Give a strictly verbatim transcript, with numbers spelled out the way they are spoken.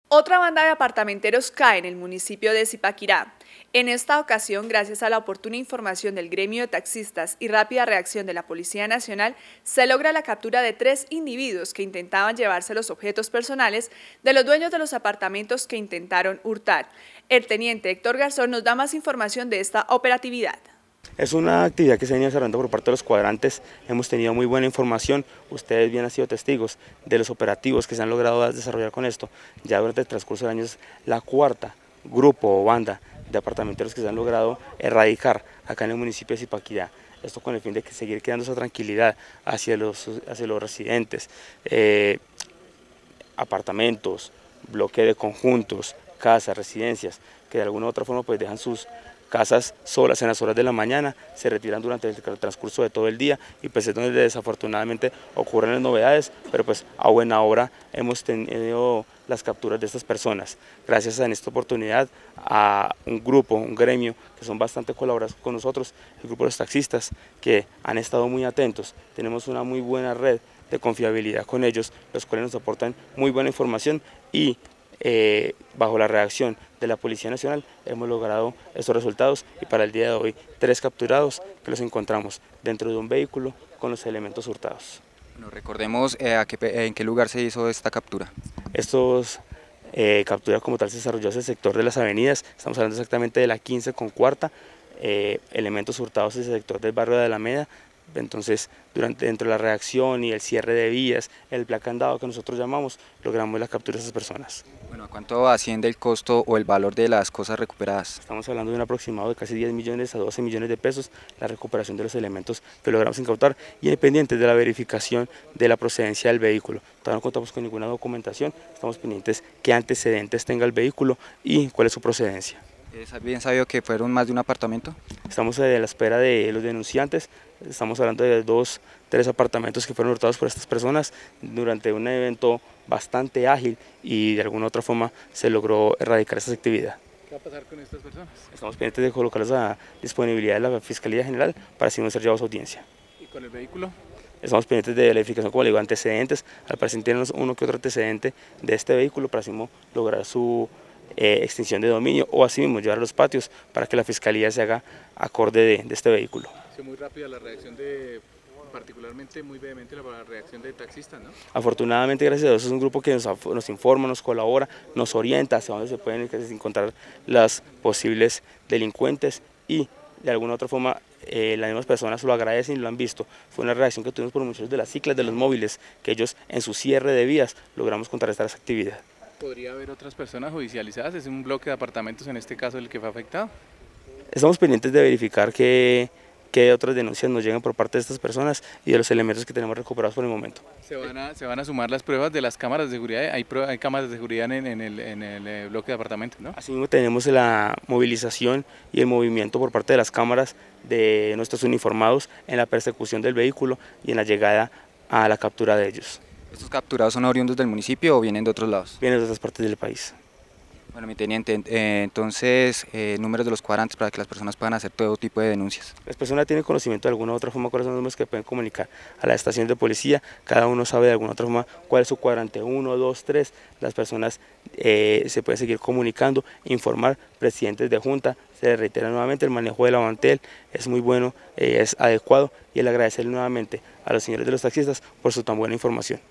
Otra banda de apartamenteros cae en el municipio de Zipaquirá. En esta ocasión, gracias a la oportuna información del gremio de taxistas y rápida reacción de la Policía Nacional, se logra la captura de tres individuos que intentaban llevarse los objetos personales de los dueños de los apartamentos que intentaron hurtar. El teniente Héctor Garzón nos da más información de esta operatividad. Es una actividad que se ha venido desarrollando por parte de los cuadrantes, hemos tenido muy buena información, ustedes bien han sido testigos de los operativos que se han logrado desarrollar con esto. Ya durante el transcurso del año es la cuarta grupo o banda de apartamenteros que se han logrado erradicar acá en el municipio de Zipaquirá. Esto con el fin de que seguir creando esa tranquilidad hacia los, hacia los residentes, eh, apartamentos, bloque de conjuntos, casas, residencias, que de alguna u otra forma pues dejan sus casas solas en las horas de la mañana, se retiran durante el transcurso de todo el día y pues es donde desafortunadamente ocurren las novedades, pero pues a buena hora hemos tenido las capturas de estas personas. Gracias a en esta oportunidad a un grupo, un gremio que son bastante colaboradores con nosotros, el grupo de los taxistas que han estado muy atentos, tenemos una muy buena red de confiabilidad con ellos, los cuales nos aportan muy buena información y Eh, bajo la reacción de la Policía Nacional hemos logrado estos resultados y para el día de hoy tres capturados que los encontramos dentro de un vehículo con los elementos hurtados. Bueno, recordemos eh, a qué, en qué lugar se hizo esta captura. Estos eh, capturas como tal se desarrolló en el sector de las avenidas, estamos hablando exactamente de la quince con cuarta, eh, elementos hurtados en el sector del barrio de Alameda. Entonces, durante, dentro de la reacción y el cierre de vías, el plan candado que nosotros llamamos, logramos la captura de esas personas. Bueno, ¿a cuánto asciende el costo o el valor de las cosas recuperadas? Estamos hablando de un aproximado de casi diez millones a doce millones de pesos, la recuperación de los elementos que logramos incautar y pendientes de la verificación de la procedencia del vehículo. Todavía no contamos con ninguna documentación, estamos pendientes qué antecedentes tenga el vehículo y cuál es su procedencia. ¿Es bien sabido que fueron más de un apartamento? Estamos a la espera de los denunciantes, estamos hablando de dos, tres apartamentos que fueron hurtados por estas personas durante un evento bastante ágil y de alguna otra forma se logró erradicar esta actividad. ¿Qué va a pasar con estas personas? Estamos pendientes de colocarlas a disponibilidad de la Fiscalía General para así no ser llevados a audiencia. ¿Y con el vehículo? Estamos pendientes de la verificación, como le digo, antecedentes, al parecer tenemos uno que otro antecedente de este vehículo para así lograr su Eh, extinción de dominio o así mismo llevar a los patios para que la Fiscalía se haga acorde de, de este vehículo. Es muy rápida la reacción de, particularmente muy vehemente la reacción de taxistas, ¿no? Afortunadamente, gracias a Dios, es un grupo que nos, nos informa, nos colabora, nos orienta hacia dónde se pueden encontrar las posibles delincuentes y de alguna otra forma eh, las mismas personas lo agradecen y lo han visto. Fue una reacción que tuvimos por muchos de las ciclas de los móviles, que ellos en su cierre de vías logramos contrarrestar esa actividad. ¿Podría haber otras personas judicializadas? ¿Es un bloque de apartamentos en este caso el que fue afectado? Estamos pendientes de verificar que, que otras denuncias nos llegan por parte de estas personas y de los elementos que tenemos recuperados por el momento. ¿Se van a, se van a sumar las pruebas de las cámaras de seguridad? Hay, pruebas, hay cámaras de seguridad en, en, el, en el bloque de apartamentos, ¿no? Asimismo tenemos la movilización y el movimiento por parte de las cámaras de nuestros uniformados en la persecución del vehículo y en la llegada a la captura de ellos. ¿Estos capturados son oriundos del municipio o vienen de otros lados? Vienen de otras partes del país. Bueno, mi teniente, eh, entonces, eh, números de los cuadrantes para que las personas puedan hacer todo tipo de denuncias. Las personas tienen conocimiento de alguna u otra forma cuáles son los números que pueden comunicar a la estación de policía, cada uno sabe de alguna u otra forma cuál es su cuadrante uno, dos, tres, las personas eh, se pueden seguir comunicando, informar, presidentes de junta, se reitera nuevamente el manejo de la mantel, es muy bueno, eh, es adecuado y el agradecerle nuevamente a los señores de los taxistas por su tan buena información.